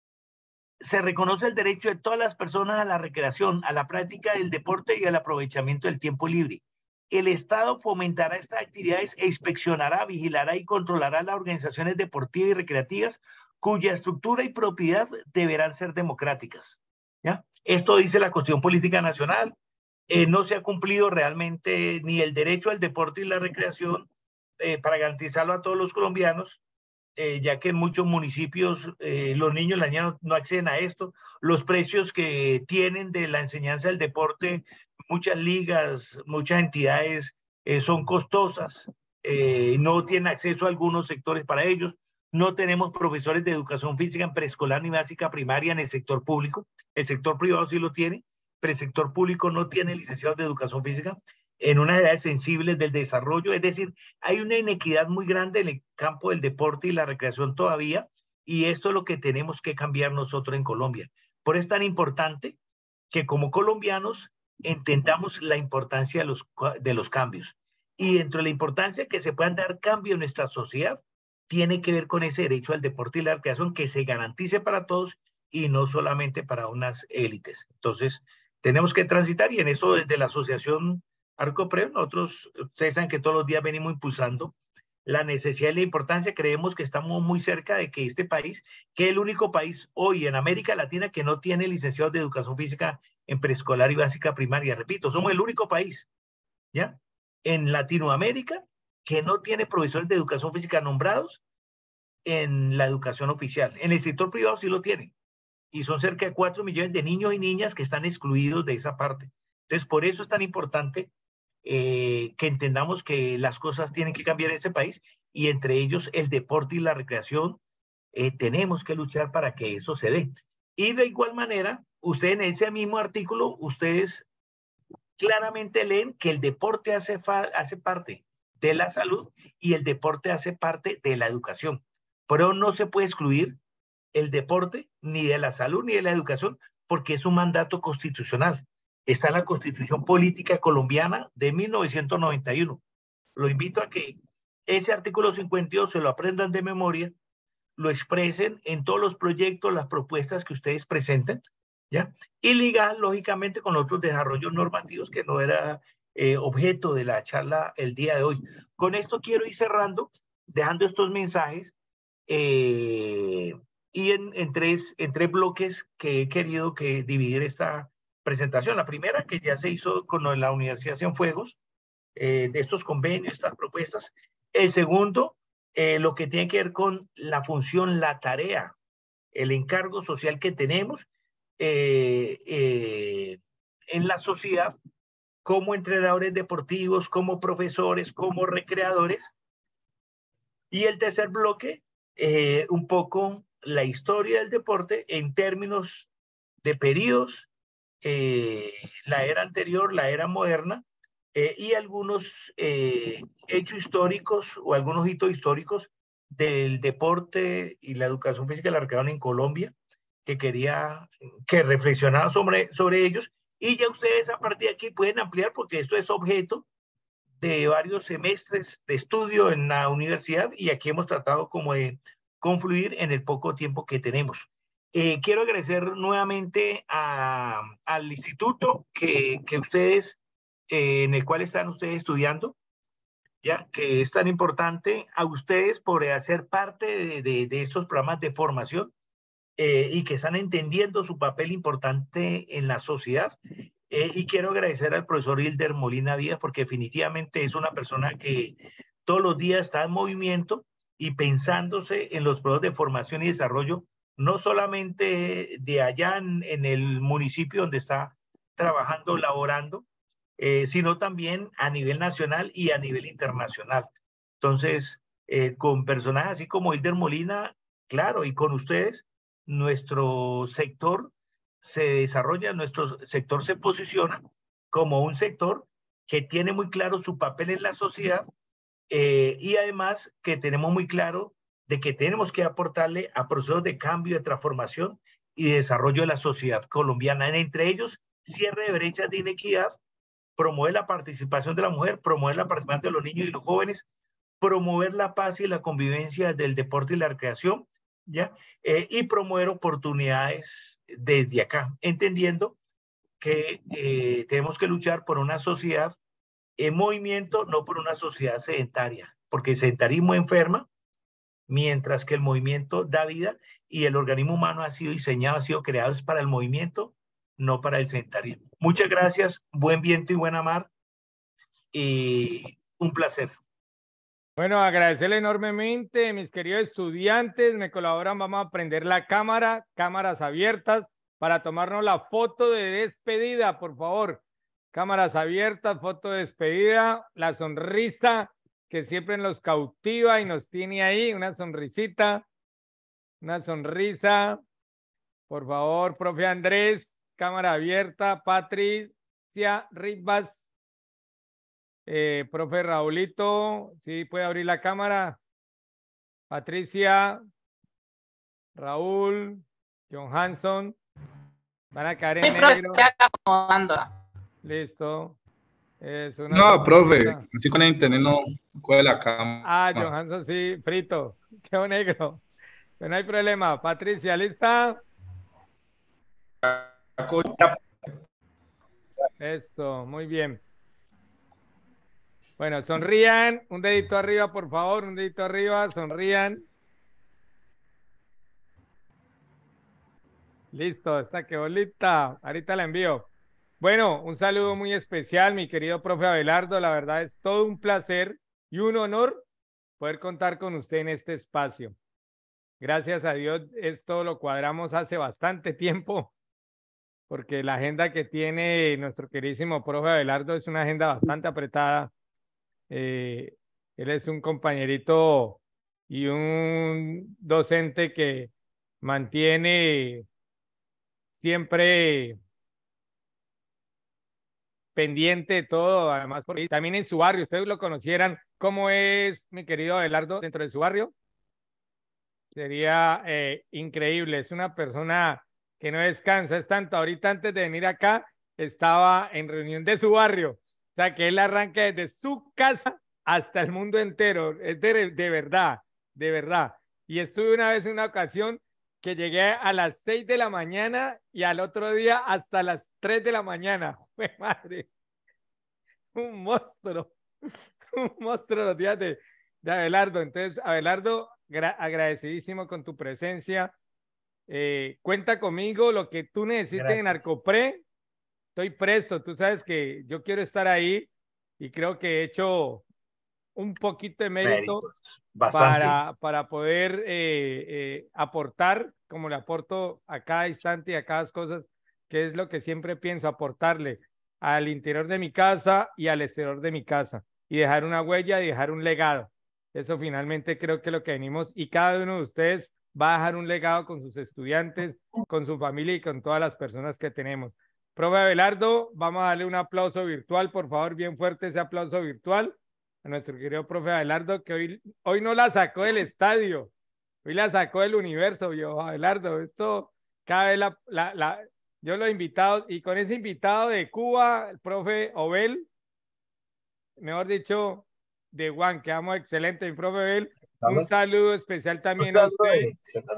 Se reconoce el derecho de todas las personas a la recreación, a la práctica del deporte y al aprovechamiento del tiempo libre. El Estado fomentará estas actividades e inspeccionará, vigilará y controlará las organizaciones deportivas y recreativas cuya estructura y propiedad deberán ser democráticas. ¿Ya? Esto dice la Constitución Política Nacional. Eh, no se ha cumplido realmente ni el derecho al deporte y la recreación eh, para garantizarlo a todos los colombianos, eh, ya que en muchos municipios eh, los niños, las niñas no, no acceden a esto. Los precios que tienen de la enseñanza del deporte, muchas ligas, muchas entidades eh, son costosas, eh, no tienen acceso a algunos sectores para ellos. No tenemos profesores de educación física en preescolar ni básica primaria en el sector público. El sector privado sí lo tiene, pero el sector público no tiene licenciados de educación física en unas edades sensibles del desarrollo. Es decir, hay una inequidad muy grande en el campo del deporte y la recreación todavía, y esto es lo que tenemos que cambiar nosotros en Colombia. Por eso es tan importante que como colombianos entendamos la importancia de los, de los cambios. Y dentro de la importancia que se puedan dar cambios en nuestra sociedad, tiene que ver con ese derecho al deporte y la recreación que se garantice para todos y no solamente para unas élites. Entonces, tenemos que transitar, y en eso desde la asociación Arcoprep, nosotros, ustedes saben que todos los días venimos impulsando la necesidad y la importancia. Creemos que estamos muy cerca de que este país, que es el único país hoy en América Latina que no tiene licenciados de educación física en preescolar y básica primaria. Repito, somos el único país, ¿ya? En Latinoamérica que no tiene profesores de educación física nombrados en la educación oficial. En el sector privado sí lo tienen. Y son cerca de cuatro millones de niños y niñas que están excluidos de esa parte. Entonces, por eso es tan importante eh, que entendamos que las cosas tienen que cambiar en ese país, y entre ellos el deporte y la recreación. Eh, tenemos que luchar para que eso se dé. Y de igual manera, ustedes en ese mismo artículo, ustedes claramente leen que el deporte hace, hace parte de la salud y el deporte hace parte de la educación. Pero no se puede excluir el deporte ni de la salud ni de la educación, porque es un mandato constitucional. Está en la Constitución Política Colombiana de mil novecientos noventa y uno. Lo invito a que ese artículo cincuenta y dos se lo aprendan de memoria, lo expresen en todos los proyectos, las propuestas que ustedes presenten, ¿ya? Y ligar, lógicamente, con otros desarrollos normativos que no era eh, objeto de la charla el día de hoy. Con esto quiero ir cerrando, dejando estos mensajes eh, y en, en, tres, en tres bloques que he querido que dividir esta presentación. La primera, que ya se hizo con la Universidad Cienfuegos, eh, de estos convenios, estas propuestas. El segundo, eh, lo que tiene que ver con la función, la tarea, el encargo social que tenemos eh, eh, en la sociedad, como entrenadores deportivos, como profesores, como recreadores. Y el tercer bloque, eh, un poco la historia del deporte en términos de periodos, eh, la era anterior, la era moderna, eh, y algunos eh, hechos históricos o algunos hitos históricos del deporte y la educación física y la recreación en Colombia, que quería que reflexionaran sobre, sobre ellos. Y ya ustedes a partir de aquí pueden ampliar, porque esto es objeto de varios semestres de estudio en la universidad, y aquí hemos tratado como de confluir en el poco tiempo que tenemos. Eh, quiero agradecer nuevamente a, al instituto que, que ustedes, eh, en el cual están ustedes estudiando, ya que es tan importante, a ustedes por hacer parte de, de, de estos programas de formación eh, y que están entendiendo su papel importante en la sociedad. Eh, y quiero agradecer al profesor Hilder Molina Díaz porque definitivamente es una persona que todos los días está en movimiento y pensándose en los procesos de formación y desarrollo, no solamente de allá en, en el municipio donde está trabajando, laborando, eh, sino también a nivel nacional y a nivel internacional. Entonces, eh, con personajes así como Hilder Molina, claro, y con ustedes, nuestro sector se desarrolla, nuestro sector se posiciona como un sector que tiene muy claro su papel en la sociedad eh, y además que tenemos muy claro de que tenemos que aportarle a procesos de cambio, de transformación y de desarrollo de la sociedad colombiana, entre ellos cierre de brechas de inequidad, promover la participación de la mujer, promover la participación de los niños y los jóvenes, promover la paz y la convivencia del deporte y la recreación, ¿ya? Eh, y promover oportunidades desde acá, entendiendo que eh, tenemos que luchar por una sociedad en movimiento, no por una sociedad sedentaria, porque el sedentarismo enferma, mientras que el movimiento da vida y el organismo humano ha sido diseñado, ha sido creado para el movimiento, no para el sedentarismo. Muchas gracias, buen viento y buena mar, y un placer. Bueno, agradecerle enormemente, mis queridos estudiantes, me colaboran, vamos a prender la cámara, cámaras abiertas, para tomarnos la foto de despedida, por favor. Cámaras abiertas, foto de despedida, la sonrisa que siempre nos cautiva y nos tiene ahí, una sonrisita, una sonrisa. Por favor, profe Andrés, cámara abierta, Patricia Rivas. Eh, profe Raulito, sí puede abrir la cámara. Patricia, Raúl, John Hanson, van a caer en negro. Listo. Es una no, profe, sonrisa. así con el internet no coge la cámara. Ah, John Hanson sí, frito, quedó negro. Pero no hay problema. Patricia, ¿lista? Eso, muy bien. Bueno, sonrían, un dedito arriba, por favor, un dedito arriba, sonrían. Listo, está quedó lista. Ahorita la envío. Bueno, un saludo muy especial, mi querido profe Abelardo. La verdad es todo un placer y un honor poder contar con usted en este espacio. Gracias a Dios, esto lo cuadramos hace bastante tiempo, porque la agenda que tiene nuestro queridísimo profe Abelardo es una agenda bastante apretada. Eh, él es un compañerito y un docente que mantiene siempre pendiente de todo, además porque también en su barrio, ustedes lo conocieran, ¿cómo es mi querido Abelardo dentro de su barrio? Sería eh, increíble, es una persona que no descansa, es tanto, ahorita antes de venir acá estaba en reunión de su barrio, o sea que él arranca desde su casa hasta el mundo entero, es de, de verdad, de verdad. Y estuve una vez en una ocasión que llegué a las seis de la mañana y al otro día hasta las tres de la mañana. ¡Fue madre! Un monstruo, un monstruo los días de, de Abelardo. Entonces, Abelardo, agradecidísimo con tu presencia. Eh, cuenta conmigo, lo que tú necesites. Gracias. En Arcopre, estoy presto. Tú sabes que yo quiero estar ahí y creo que he hecho un poquito de mérito para, para poder eh, eh, aportar, como le aporto a cada instante y a cada cosa, que es lo que siempre pienso, aportarle al interior de mi casa y al exterior de mi casa, y dejar una huella y dejar un legado. Eso finalmente creo que es lo que venimos, y cada uno de ustedes va a dejar un legado con sus estudiantes, con su familia y con todas las personas que tenemos. Profe Abelardo, vamos a darle un aplauso virtual, por favor, bien fuerte ese aplauso virtual a nuestro querido profe Abelardo, que hoy, hoy no la sacó del estadio, hoy la sacó del universo, viejo Abelardo. Esto cada vez la, la, la, yo lo he invitado, y con ese invitado de Cuba, el profe Obel, mejor dicho, de Juan, quedamos excelente, mi profe Obel. Un saludo especial también a usted.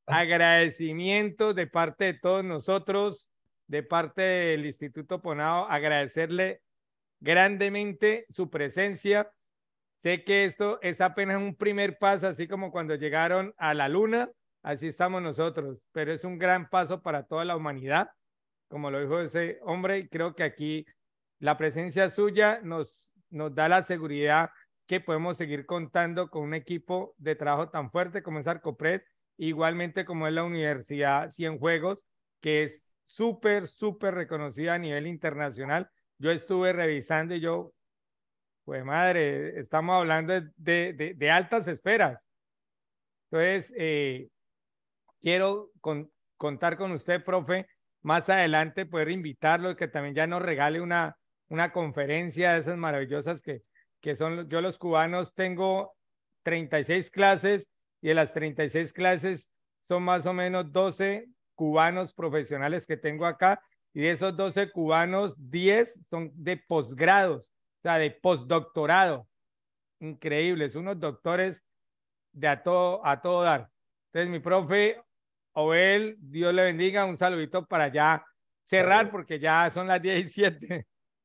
agradecimiento de parte de todos nosotros, de parte del Instituto Ponao, agradecerle grandemente su presencia. Sé que esto es apenas un primer paso, así como cuando llegaron a la luna, así estamos nosotros, pero es un gran paso para toda la humanidad, como lo dijo ese hombre, y creo que aquí la presencia suya nos, nos da la seguridad que podemos seguir contando con un equipo de trabajo tan fuerte como es Arcopred, igualmente como es la Universidad Cienfuegos, que es súper, súper reconocida a nivel internacional. Yo estuve revisando y yo, pues madre, estamos hablando de, de, de altas esferas. Entonces, eh, quiero con, contar con usted, profe, más adelante poder invitarlo, que también ya nos regale una, una conferencia de esas maravillosas que, que son, yo los cubanos tengo treinta y seis clases y de las treinta y seis clases son más o menos doce cubanos profesionales que tengo acá y de esos doce cubanos, diez son de posgrados, o sea, de postdoctorado. Increíbles, unos doctores de a todo, a todo dar. Entonces, mi profe Obel, Dios le bendiga, un saludito para ya cerrar porque ya son las diez y siete.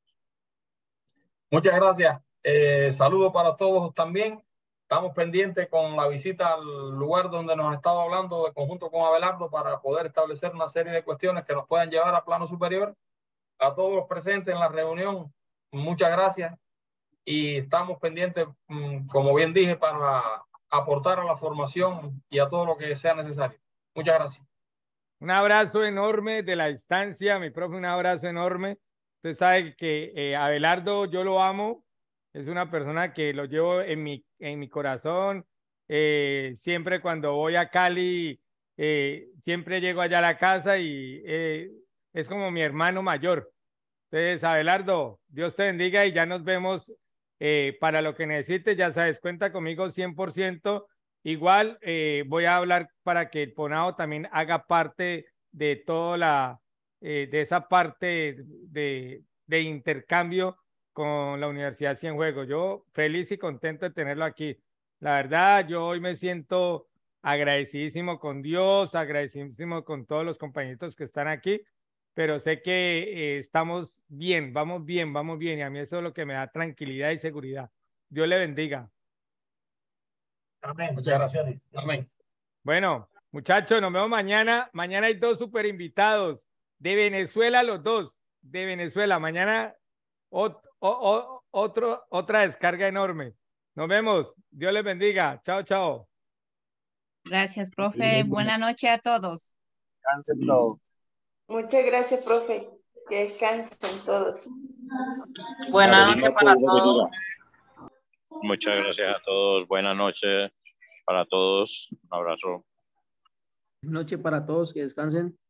Muchas gracias. Eh, saludos para todos también. Estamos pendientes con la visita al lugar donde nos ha estado hablando de conjunto con Abelardo para poder establecer una serie de cuestiones que nos puedan llevar a plano superior. A todos los presentes en la reunión, muchas gracias. Y estamos pendientes, como bien dije, para aportar a la formación y a todo lo que sea necesario. Muchas gracias. Un abrazo enorme de la distancia, mi profe, un abrazo enorme. Usted sabe que eh, Abelardo yo lo amo, es una persona que lo llevo en mi, en mi corazón. Eh, siempre cuando voy a Cali, eh, siempre llego allá a la casa y eh, es como mi hermano mayor. Entonces, Abelardo, Dios te bendiga y ya nos vemos eh, para lo que necesites. Ya sabes, cuenta conmigo cien por ciento. Igual eh, voy a hablar para que el Ponao también haga parte de toda la, eh, de esa parte de, de intercambio con la Universidad Cienfuegos. Yo feliz y contento de tenerlo aquí. La verdad, yo hoy me siento agradecidísimo con Dios, agradecidísimo con todos los compañeritos que están aquí, pero sé que eh, estamos bien, vamos bien, vamos bien, y a mí eso es lo que me da tranquilidad y seguridad. Dios le bendiga. Amén. Muchas gracias. Amén. Bueno, muchachos, nos vemos mañana. Mañana hay dos super invitados de Venezuela, los dos de Venezuela. Mañana ot, o, o, otro, otra descarga enorme. Nos vemos. Dios les bendiga. Chao, chao. Gracias, profe. Buenas noches a todos. Descansen todos. Muchas gracias, profe. Que descansen todos. Buenas noches para todos. Muchas gracias a todos. Buenas noches para todos. Un abrazo. Buenas noches para todos. Que descansen.